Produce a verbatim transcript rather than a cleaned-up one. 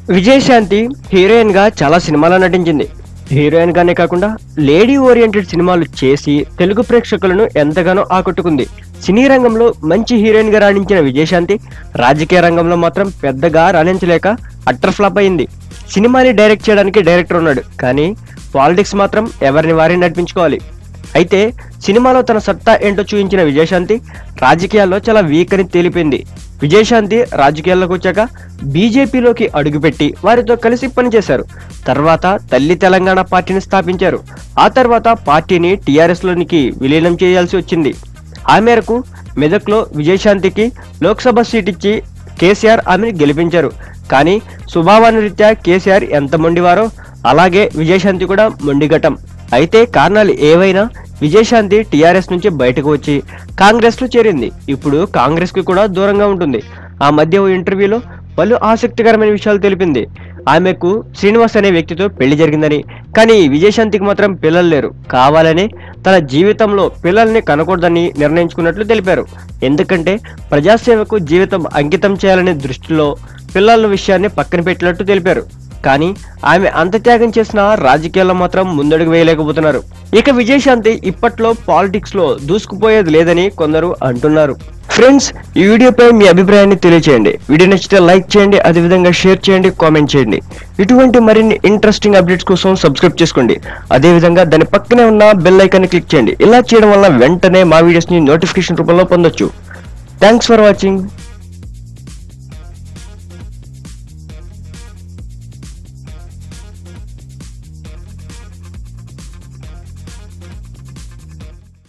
Vijayashanti heroine గా చాలా సినిమాలో నటించింది. హీరోయిన్ గానే కాకుండా లేడీ ఓరియంటెడ్ సినిమాలు చేసి తెలుగు ప్రేక్షకులను ఎంతగానో ఆకట్టుకుంది. సినీ రంగంలో మంచి హీరోయిన్ గా రాణించిన విజయశాంతి రాజకీయ రంగంలో మాత్రం పెద్దగా రాణించలేక అట్టర్ ఫ్లాప్ అయింది. సినిమాని డైరెక్ట్ చేయడానికి డైరెక్టర్ ఉన్నాడు, కానీ పాలిటిక్స్ మాత్రం ఎవరిని వారిని నడిపించుకోవాలి. అయితే సినిమాలో తన సత్తా ఏంటో చూపించిన విజయశాంతి రాజకీయాల్లో చాలా వీక్ అని తేలిపోయింది. విజయశాంతి రాజకీయాల్లోకి వచ్చాక బీజేపీలోకి అడుగుపెట్టి వారితో కలిసి పనిచేశారు. తర్వాత తల్లి తెలంగాణ పార్టీని స్థాపించారు. ఆ తర్వాత పార్టీని టీఆర్ఎస్ లోనికి విలీనం చేయాల్సి వచ్చింది. ఆ మేరకు మెదక్లో విజయశాంతికి లోక్సభ సీట్ ఇచ్చి కేసీఆర్ ఆమెను గెలిపించారు. కానీ స్వభావాన్ని రీత్యా కేసీఆర్ ఎంత మొండివారో అలాగే విజయశాంతి కూడా మొండిఘటం. అయితే కారణాలు ఏవైనా విజయశాంతి టీఆర్ఎస్ నుంచి బయటకు వచ్చి కాంగ్రెస్ లో చేరింది. ఇప్పుడు కాంగ్రెస్ కి కూడా దూరంగా ఉంటుంది. ఆ మధ్య ఓ ఇంటర్వ్యూలో పలు ఆసక్తికరమైన విషయాలు తెలిపింది. ఆమెకు శ్రీనివాస్ అనే వ్యక్తితో పెళ్లి జరిగిందని, కానీ విజయశాంతికి మాత్రం పిల్లలు లేరు. కావాలని తన జీవితంలో పిల్లల్ని కనకూడదని నిర్ణయించుకున్నట్లు తెలిపారు. ఎందుకంటే ప్రజాసేవకు జీవితం అంకితం చేయాలనే దృష్టిలో పిల్లల విషయాన్ని పక్కన పెట్టినట్టు తెలిపారు. కానీ ఆమె అంత త్యాగం చేసిన రాజకీయాల్లో మాత్రం ముందడుగు వేయలేకపోతున్నారు. ఇక విజయశాంతి ఇప్పట్లో పాలిటిక్స్ లో దూసుకుపోయేది లేదని కొందరు అంటున్నారు. ఫ్రెండ్స్, ఈ వీడియోపై మీ అభిప్రాయాన్ని తెలియచేయండి. వీడియో నచ్చితే లైక్ చేయండి, అదేవిధంగా షేర్ చేయండి, కామెంట్ చేయండి. ఇటువంటి మరిన్ని ఇంట్రెస్టింగ్ అప్డేట్స్ కోసం సబ్స్క్రైబ్ చేసుకోండి. అదేవిధంగా దాని పక్కనే ఉన్న బెల్ ఐకాన్ క్లిక్ చేయండి. ఇలా చేయడం వల్ల వెంటనే మా వీడియోస్ ని నోటిఫికేషన్ రూపంలో పొందొచ్చు. Thanks for watching.